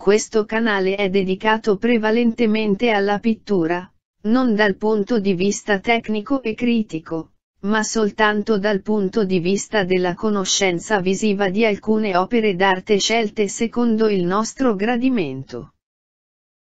Questo canale è dedicato prevalentemente alla pittura, non dal punto di vista tecnico e critico, ma soltanto dal punto di vista della conoscenza visiva di alcune opere d'arte scelte secondo il nostro gradimento.